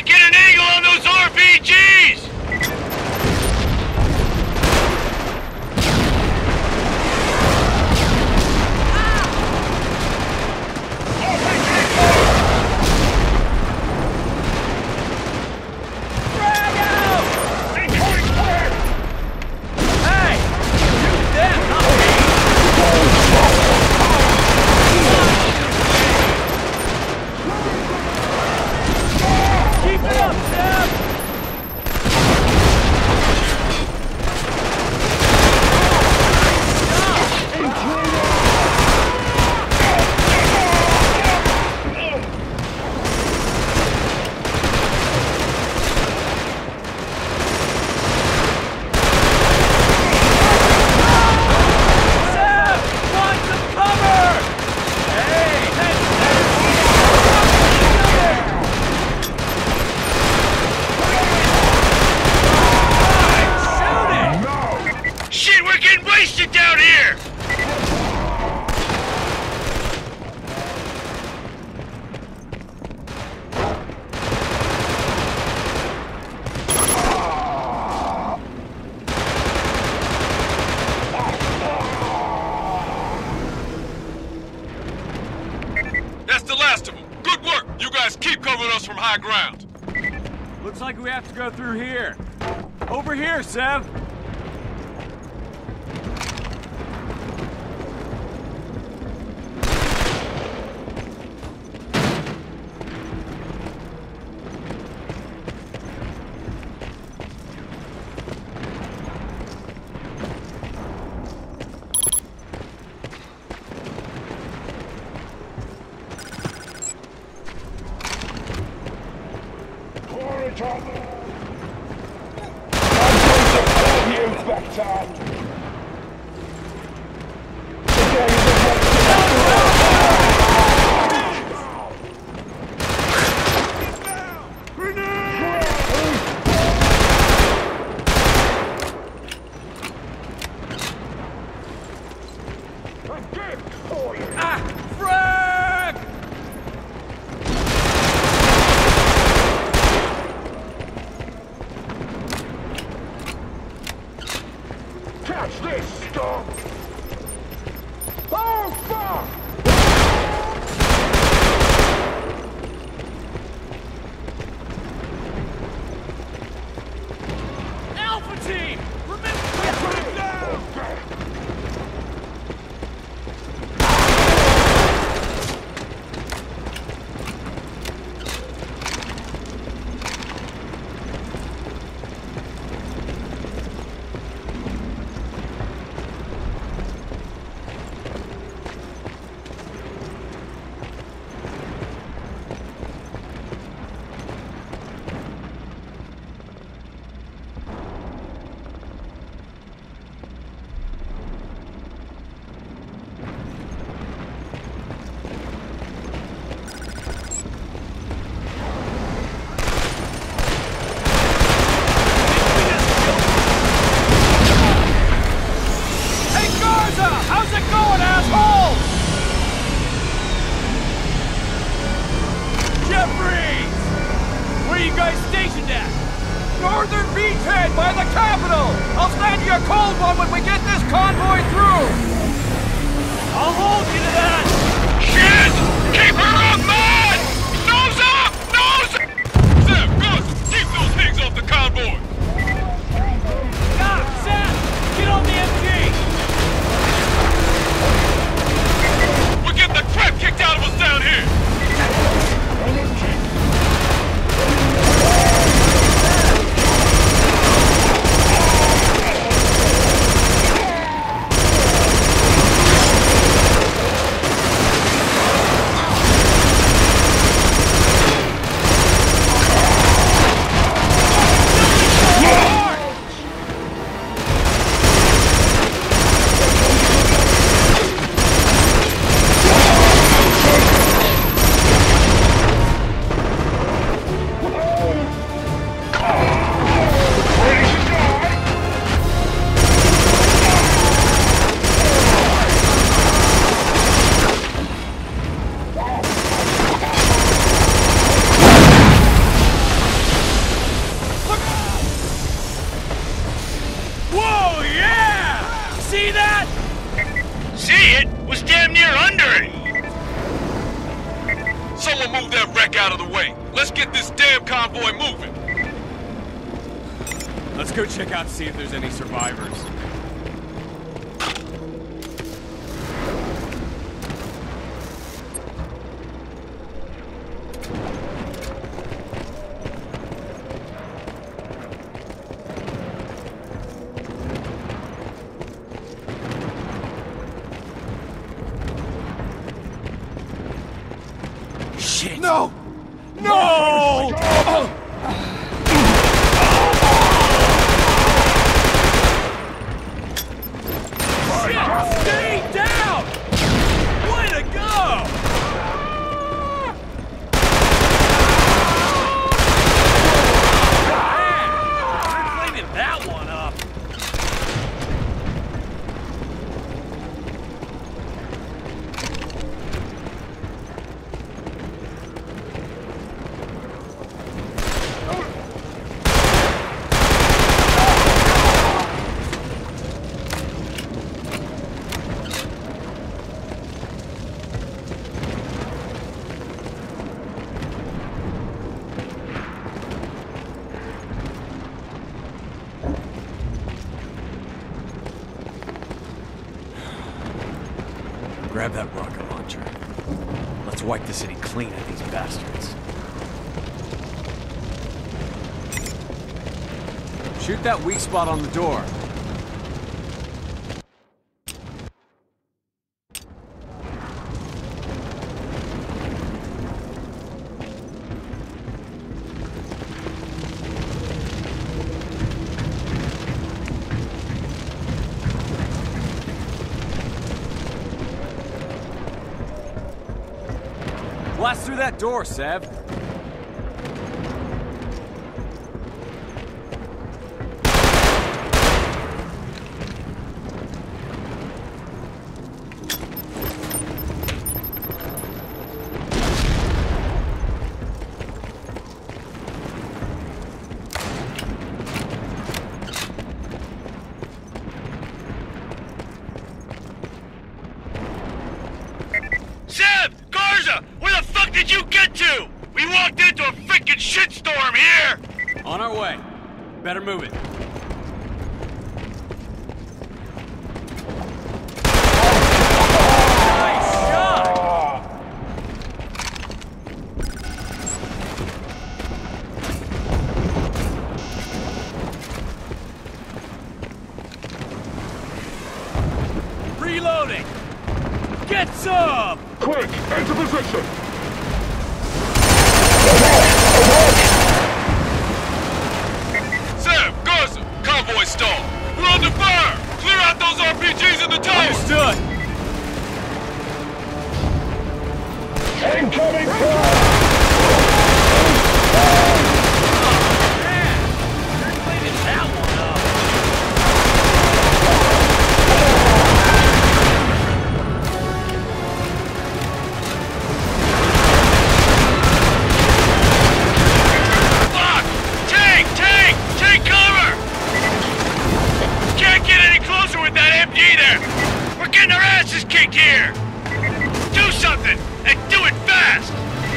Get an angle on those RPGs! From high ground. Looks like we have to go through here. Over here, Sev! Someone move that wreck out of the way. Let's get this damn convoy moving. Let's go check out, see if there's any survivors. Shit! No! No! Shit! Stay down! Way to go! Man, we're cleaning that one up. Grab that rocket launcher. Let's wipe the city clean of these bastards. Shoot that weak spot on the door. Blast through that door, Sev. Sev! Garza! Where the fuck did you get to? We walked into a freaking shitstorm here! On our way. Better move it. Nice shot! Reloading! Get some! Quick, into position! Sev! Garza! Convoy stall! We're under fire! Clear out those RPGs in the tower! Understood! Incoming fire! Man, you're cleaning that one up. Fuck! Tank! Tank! Take cover! Can't get any closer with that MG there! We're getting our asses kicked here! Do something! And do it fast!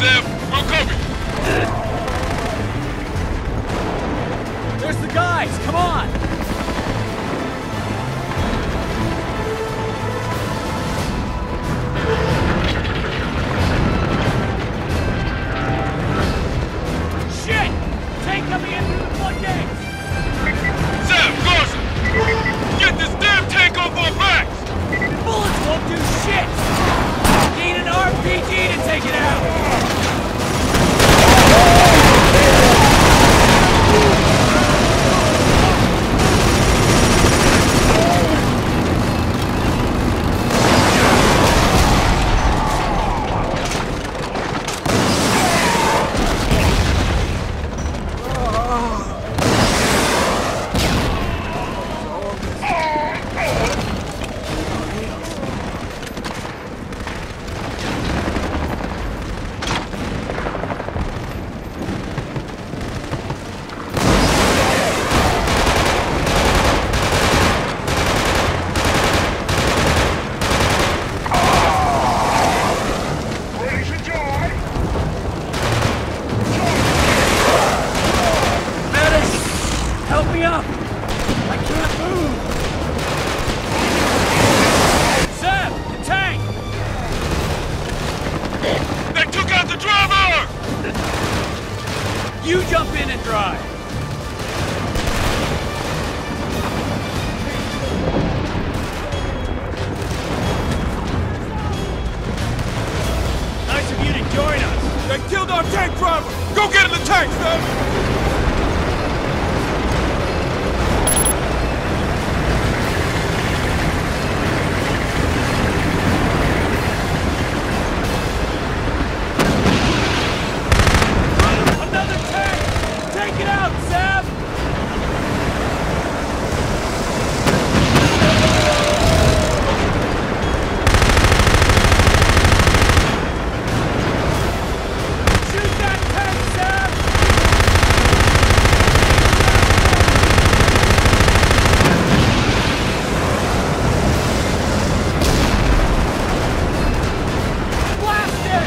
Sev. We'll cover you. There's the guys! Come on! Shit! Tank coming in through the floodgates! Sev, Garza! Get this damn tank off our backs! Bullets won't do shit! Need an RPG to take it out! You jump in and drive! Nice of you to join us! They killed our tank driver! Go get in the tank, Sev! Take it out, Sam! Shoot that tank, Sam! Blast it!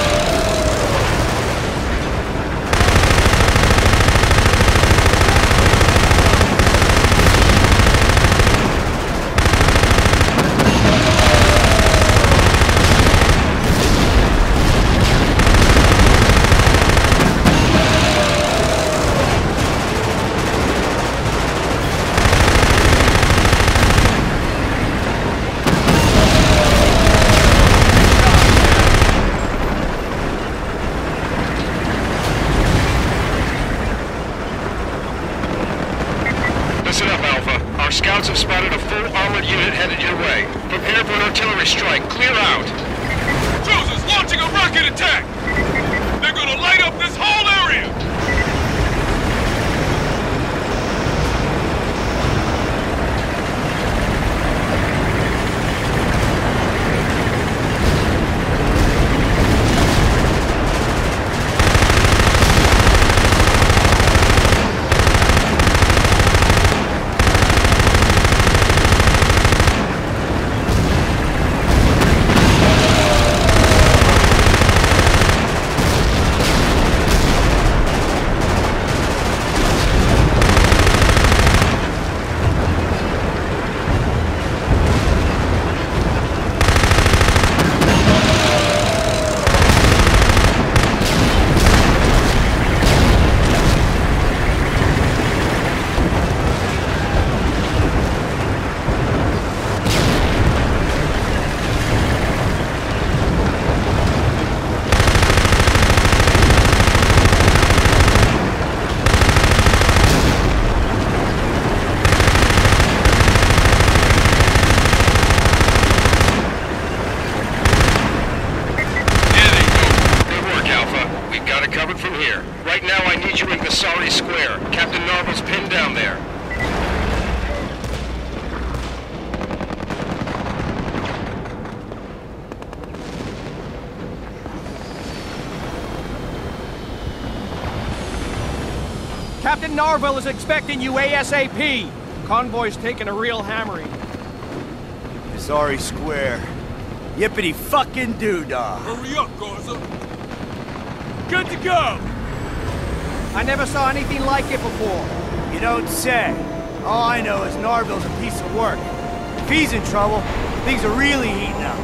Listen up, Alpha. Our scouts have spotted a full armored unit headed your way. Prepare for an artillery strike. Clear out. Cruisers launching a rocket attack! They're gonna light up this whole area! Covered from here. Right now I need you in Gasari Square. Captain Narvel's pinned down there. Captain Narvel is expecting you ASAP. Convoy's taking a real hammering. Gasari Square. Yippity fucking doodah. Hurry up, Garza! Good to go! I never saw anything like it before. You don't say. All I know is Narville's a piece of work. If he's in trouble, things are really heating up.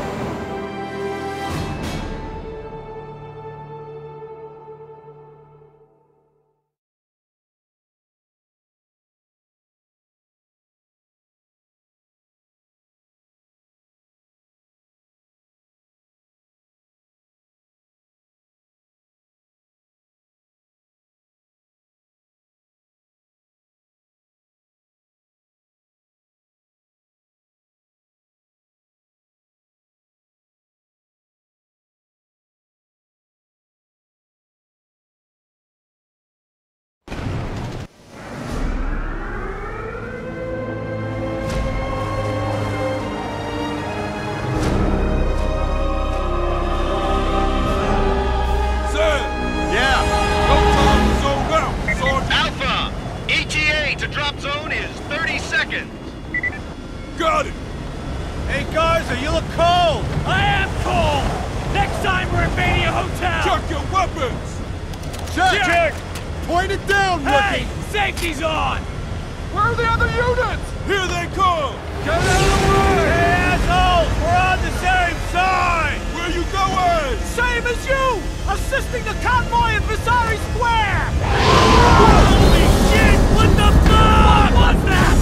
Got it! Hey, Garza, you look cold! I am cold! Next time we're invading a hotel! Check your weapons! Check! Point it down, Hey! Safety's on! Where are the other units? Here they come! Get out of the way! Hey, assholes! We're on the same side! Where you going? Same as you! Assisting the convoy in Visari Square! Holy shit! What the fuck? What was that?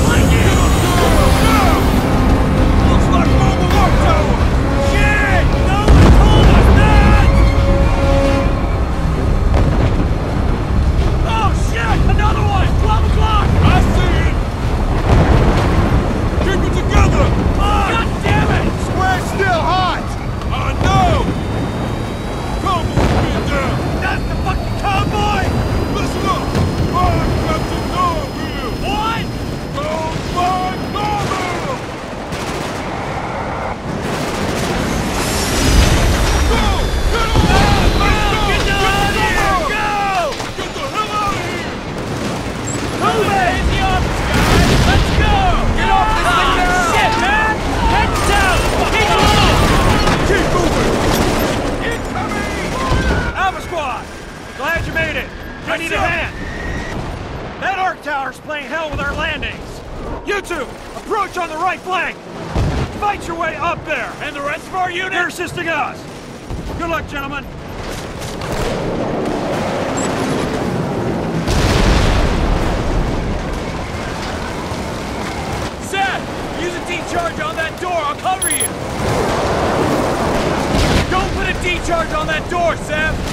Looks like Mobile Watchtower! Shit! No one told us that! Oh shit! Another one! 12 o'clock! I see it! Keep it together! God damn it! Square's still hot! I know! Convoy's being down! That's the fucking convoy! Listen up! I'm Captain Norville! What? Don't find Norville! Go! Get on! Get the hell out of here! Go! Get the hell out of here! Move it! In the office, guys! Let's go! Get off this thing now! Shit, man! Head down! Keep moving! Keep moving! Alpha Squad! Glad you made it! I need a hand! That arc tower's playing hell with our landings! You two, approach on the right flank! Fight your way up there! And the rest of our unit? They're assisting us! Good luck, gentlemen! Seth! Use a D-charge on that door! I'll cover you! Don't put a D-charge on that door, Seth!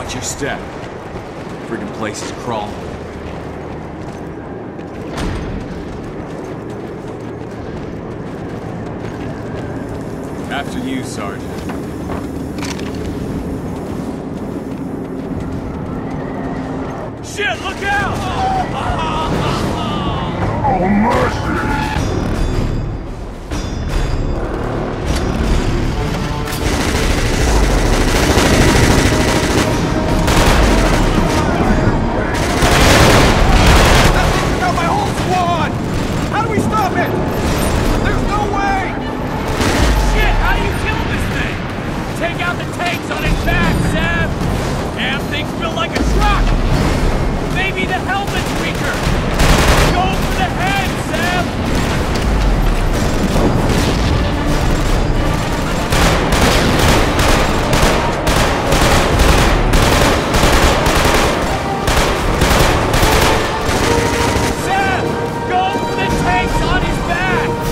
Watch your step. Friggin' place is crawling. After you, Sergeant. Shit, look out! Oh, mercy! Take out the tanks on his back, Sam! Damn thing's built like a truck! Maybe the helmet's weaker! Go for the head, Sam! Sam! Go for the tanks on his back!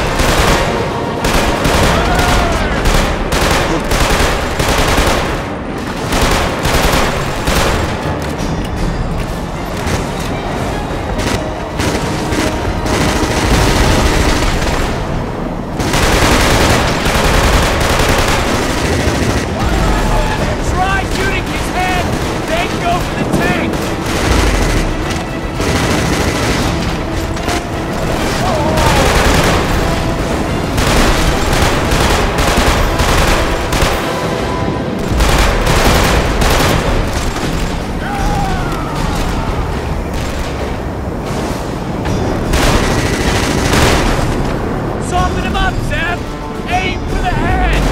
Soften him up, Sam! Aim for the head!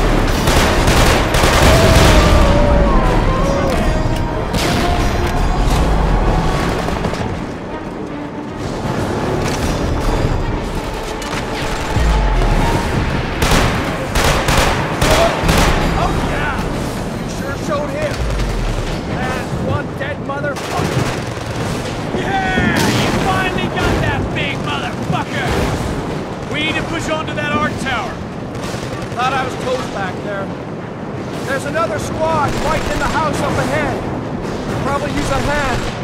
Oh yeah! You sure showed him! That's one dead motherfucker! Yeah! You finally got that big motherfucker! We need to push onto that arc tower. Thought I was close back there. There's another squad fighting in the house up ahead. Probably use a hand.